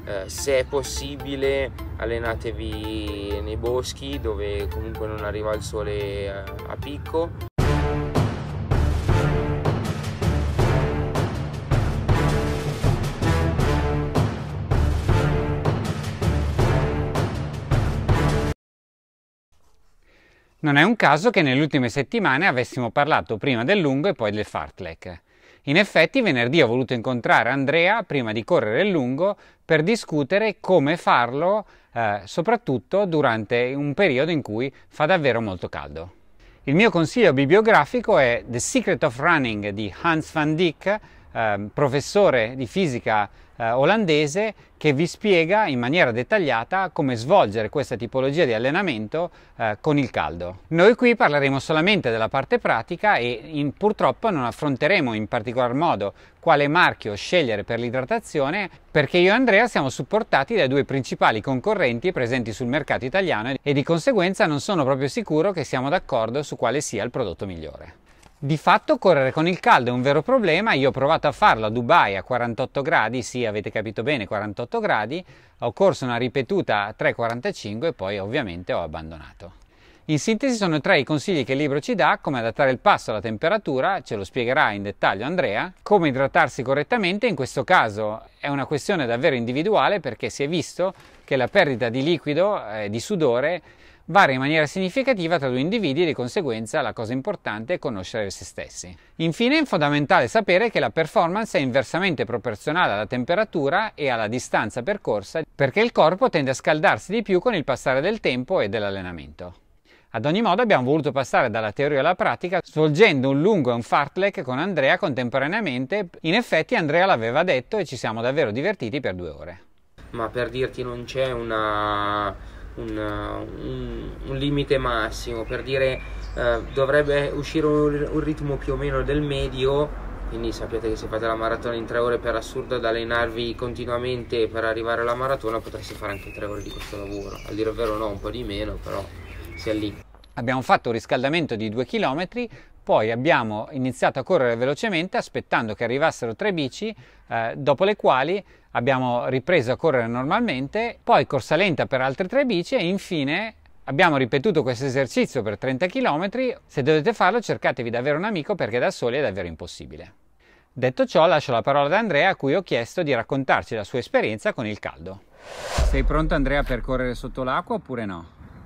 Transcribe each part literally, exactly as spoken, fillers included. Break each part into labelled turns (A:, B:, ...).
A: Eh, se è possibile allenatevi nei boschi dove comunque non arriva il sole a, a picco.
B: Non è un caso che nelle ultime settimane avessimo parlato prima del lungo e poi del fartlek. In effetti venerdì ho voluto incontrare Andrea prima di correre il lungo per discutere come farlo, eh, soprattutto durante un periodo in cui fa davvero molto caldo. Il mio consiglio bibliografico è The Secret of Running di Hans van Dijk, eh, professore di fisica eh, olandese, che vi spiega in maniera dettagliata come svolgere questa tipologia di allenamento eh, con il caldo. Noi qui parleremo solamente della parte pratica e in, purtroppo non affronteremo in particolar modo quale marchio scegliere per l'idratazione, perché io e Andrea siamo supportati dai due principali concorrenti presenti sul mercato italiano e di conseguenza non sono proprio sicuro che siamo d'accordo su quale sia il prodotto migliore. Di fatto correre con il caldo è un vero problema. Io ho provato a farlo a Dubai a quarantotto gradi, sì, avete capito bene, quarantotto gradi, ho corso una ripetuta a tre quarantacinque e poi ovviamente ho abbandonato. In sintesi sono tre i consigli che il libro ci dà: come adattare il passo alla temperatura, ce lo spiegherà in dettaglio Andrea, come idratarsi correttamente. In questo caso è una questione davvero individuale, perché si è visto che la perdita di liquido, eh, di sudore, varia in maniera significativa tra due individui e di conseguenza la cosa importante è conoscere se stessi. Infine è fondamentale sapere che la performance è inversamente proporzionale alla temperatura e alla distanza percorsa, perché il corpo tende a scaldarsi di più con il passare del tempo e dell'allenamento. Ad ogni modo abbiamo voluto passare dalla teoria alla pratica svolgendo un lungo e un fartlek con Andrea contemporaneamente. In effetti Andrea l'aveva detto e ci siamo davvero divertiti per due ore.
A: Ma per dirti, non c'è una... Un, un, un limite massimo, per dire eh, dovrebbe uscire un, un ritmo più o meno del medio, quindi sapete che se fate la maratona in tre ore, per assurdo, ad allenarvi continuamente per arrivare alla maratona, potreste fare anche tre ore di questo lavoro. A dire il vero no, un po' di meno, però si è lì.
B: Abbiamo fatto un riscaldamento di due chilometri, poi abbiamo iniziato a correre velocemente aspettando che arrivassero tre bici, eh, dopo le quali abbiamo ripreso a correre normalmente, poi corsa lenta per altre tre bici e infine abbiamo ripetuto questo esercizio per trenta chilometri. Se dovete farlo, cercatevi di avere un amico, perché da soli è davvero impossibile. Detto ciò, lascio la parola ad Andrea, a cui ho chiesto di raccontarci la sua esperienza con il caldo. Sei pronto, Andrea, per correre sotto l'acqua oppure no?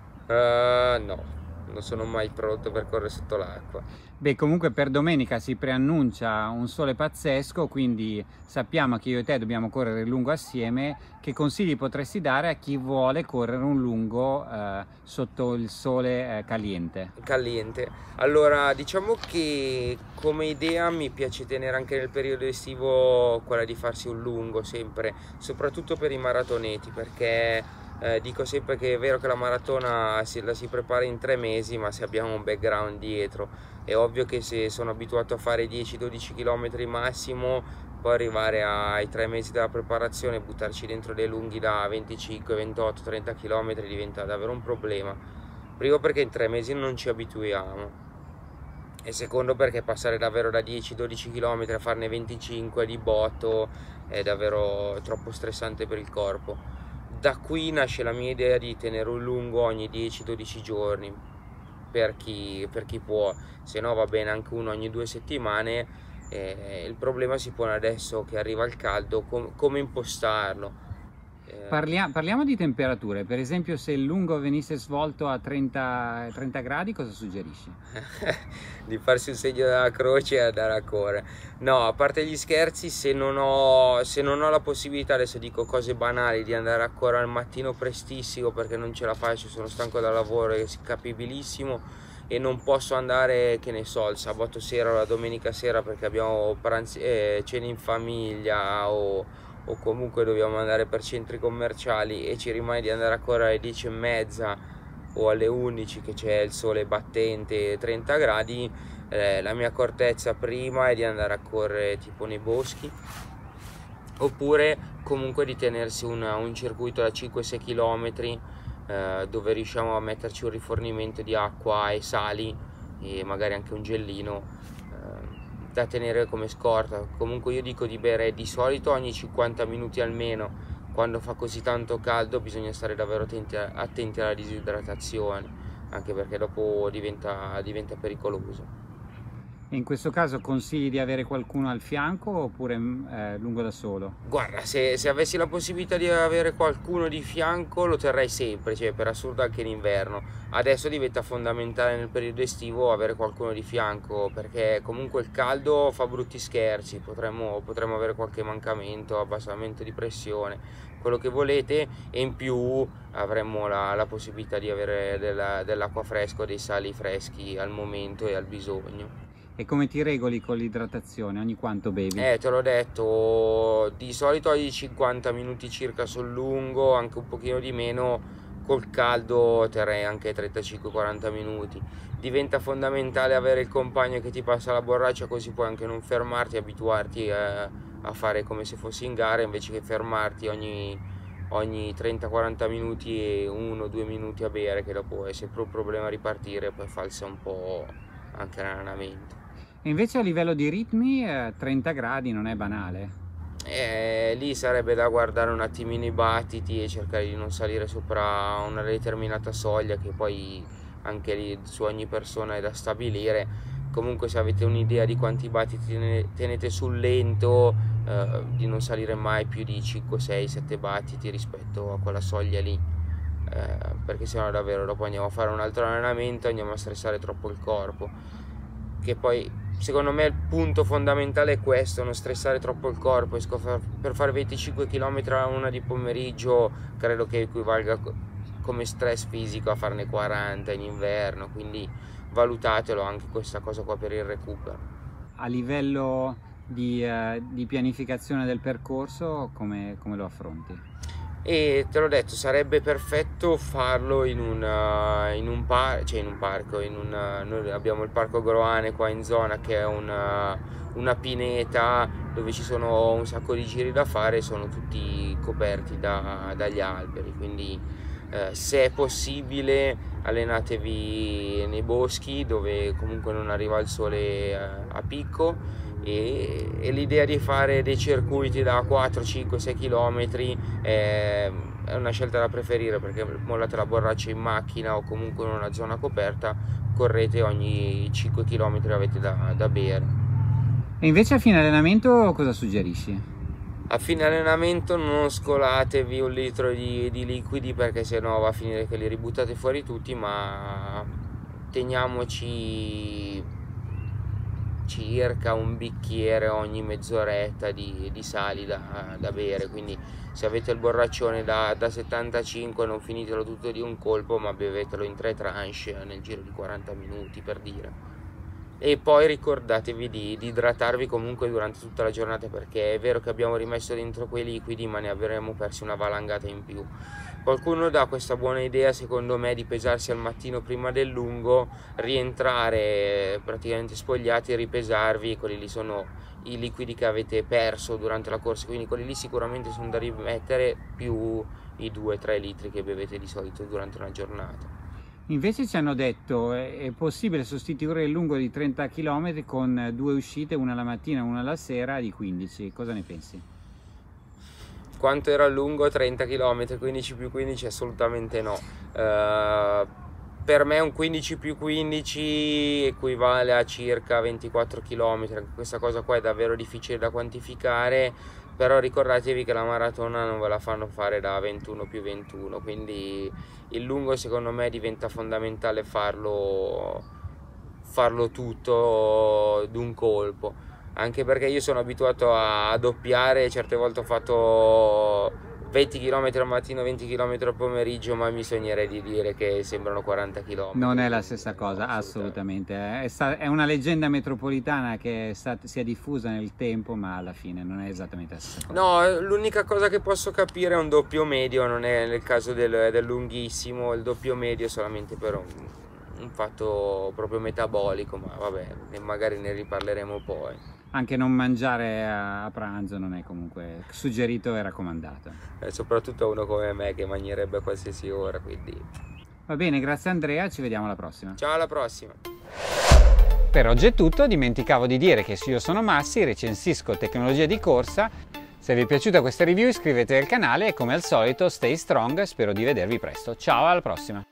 A: Uh, no, non sono mai pronto per correre sotto l'acqua.
B: Beh, comunque per domenica si preannuncia un sole pazzesco, quindi sappiamo che io e te dobbiamo correre il lungo assieme. Che consigli potresti dare a chi vuole correre un lungo eh, sotto il sole eh, caliente?
A: Caliente. Allora, diciamo che come idea mi piace tenere anche nel periodo estivo quella di farsi un lungo sempre, soprattutto per i maratoneti, perché Eh, dico sempre che è vero che la maratona si, la si prepara in tre mesi, ma se abbiamo un background dietro, è ovvio che se sono abituato a fare dieci dodici chilometri massimo, poi arrivare ai tre mesi della preparazione e buttarci dentro dei lunghi da venticinque, ventotto, trenta chilometri diventa davvero un problema. Primo perché in tre mesi non ci abituiamo, e secondo perché passare davvero da dieci dodici chilometri a farne venticinque di botto è davvero troppo stressante per il corpo. Da qui nasce la mia idea di tenere un lungo ogni dieci dodici giorni, per chi, per chi può, se no va bene anche uno ogni due settimane. Eh, il problema si pone adesso che arriva il caldo, com come impostarlo.
B: Parlia parliamo di temperature. Per esempio, se il lungo venisse svolto a trenta gradi, cosa suggerisci?
A: Di farsi un segno della croce e andare a correre. No, a parte gli scherzi, se non ho, se non ho la possibilità, adesso dico cose banali, di andare a correre al mattino prestissimo perché non ce la faccio, sono stanco dal lavoro, è capibilissimo, e non posso andare, che ne so, il sabato sera o la domenica sera perché abbiamo pranzi, eh, cene in famiglia, o o comunque dobbiamo andare per centri commerciali e ci rimane di andare a correre alle dieci e mezza o alle undici che c'è il sole battente, trenta gradi, eh, la mia accortezza prima è di andare a correre tipo nei boschi, oppure comunque di tenersi una, un circuito da cinque sei chilometri eh, dove riusciamo a metterci un rifornimento di acqua e sali e magari anche un gellino da tenere come scorta. Comunque io dico di bere di solito ogni cinquanta minuti almeno quando fa così tanto caldo bisogna stare davvero attenti, attenti alla disidratazione, anche perché dopo diventa, diventa pericoloso.
B: In questo caso consigli di avere qualcuno al fianco oppure eh, lungo da solo?
A: Guarda, se, se avessi la possibilità di avere qualcuno di fianco lo terrei sempre, cioè per assurdo anche in inverno. Adesso diventa fondamentale nel periodo estivo avere qualcuno di fianco, perché comunque il caldo fa brutti scherzi, potremmo, potremmo avere qualche mancamento, abbassamento di pressione, quello che volete, e in più avremmo la, la possibilità di avere della, dell'acqua fresca o dei sali freschi al momento e al bisogno.
B: E come ti regoli con l'idratazione? Ogni quanto bevi?
A: Eh, te l'ho detto, di solito ogni cinquanta minuti circa sul lungo, anche un pochino di meno, col caldo terrei anche trentacinque quaranta minuti. Diventa fondamentale avere il compagno che ti passa la borraccia, così puoi anche non fermarti, abituarti a, a fare come se fossi in gara, invece che fermarti ogni, ogni trenta quaranta minuti e uno due minuti a bere, che dopo è sempre un problema ripartire e poi falsa un po' anche l'allenamento.
B: E invece a livello di ritmi, eh, trenta gradi non è banale.
A: Eh, lì sarebbe da guardare un attimino i battiti e cercare di non salire sopra una determinata soglia, che poi anche lì su ogni persona è da stabilire. Comunque, se avete un'idea di quanti battiti tenete sul lento, eh, di non salire mai più di cinque sei sette battiti rispetto a quella soglia lì, eh, perché sennò davvero dopo andiamo a fare un altro allenamento, andiamo a stressare troppo il corpo, che poi secondo me il punto fondamentale è questo: non stressare troppo il corpo. Per fare venticinque chilometri a una di pomeriggio credo che equivalga come stress fisico a farne quaranta in inverno, quindi valutatelo anche questa cosa qua per il recupero.
B: A livello di, eh, di pianificazione del percorso, come, come lo affronti?
A: E te l'ho detto, sarebbe perfetto farlo in un, uh, in un, par cioè in un parco, in un, uh, noi abbiamo il parco Groane qua in zona, che è una, una pineta dove ci sono un sacco di giri da fare, sono tutti coperti da, dagli alberi, quindi uh, se è possibile allenatevi nei boschi dove comunque non arriva il sole uh, a picco. E, e l'idea di fare dei circuiti da quattro, cinque, sei chilometri è, è una scelta da preferire, perché mollate la borraccia in macchina o comunque in una zona coperta, correte ogni cinque chilometri avete da, da bere.
B: E invece a fine allenamento cosa suggerisci?
A: A fine allenamento non scolatevi un litro di, di liquidi, perché sennò va a finire che li ributtate fuori tutti, ma teniamoci circa un bicchiere ogni mezz'oretta di, di sali da, da bere, quindi se avete il borraccione da, da settantacinque non finitelo tutto di un colpo, ma bevetelo in tre tranche nel giro di quaranta minuti, per dire. E poi ricordatevi di, di idratarvi comunque durante tutta la giornata, perché è vero che abbiamo rimesso dentro quei liquidi, ma ne avremo persi una valangata in più. Qualcuno dà questa buona idea, secondo me, di pesarsi al mattino prima del lungo, rientrare praticamente spogliati e ripesarvi. Quelli lì sono i liquidi che avete perso durante la corsa, quindi quelli lì sicuramente sono da rimettere, più i due tre litri che bevete di solito durante una giornata.
B: Invece ci hanno detto è, è possibile sostituire il lungo di trenta chilometri con due uscite, una la mattina e una la sera, di quindici. Cosa ne pensi?
A: Quanto era lungo? trenta chilometri, quindici più quindici? Assolutamente no. Uh, per me un quindici più quindici equivale a circa ventiquattro chilometri. Questa cosa qua è davvero difficile da quantificare, però ricordatevi che la maratona non ve la fanno fare da ventuno più ventuno, quindi il lungo secondo me diventa fondamentale farlo, farlo tutto d'un colpo. Anche perché io sono abituato a doppiare, certe volte ho fatto venti chilometri al mattino, venti chilometri al pomeriggio, ma mi sognerei di dire che sembrano quaranta chilometri.
B: Non è la stessa cosa, assolutamente. assolutamente. È una leggenda metropolitana che è stata, si è diffusa nel tempo, ma alla fine non è esattamente la stessa cosa.
A: No, l'unica cosa che posso capire è un doppio medio, non è nel caso del, del lunghissimo, il doppio medio solamente per un, un fatto proprio metabolico, ma vabbè, magari ne riparleremo poi.
B: Anche non mangiare a pranzo non è comunque suggerito e raccomandato.
A: Eh, soprattutto uno come me che mangerebbe a qualsiasi ora, quindi...
B: Va bene, grazie Andrea, ci vediamo alla prossima.
A: Ciao, alla prossima!
B: Per oggi è tutto, dimenticavo di dire che su Io Sono Massi recensisco tecnologie di corsa Se vi è piaciuta questa review iscrivetevi al canale e come al solito stay strong, spero di vedervi presto. Ciao, alla prossima!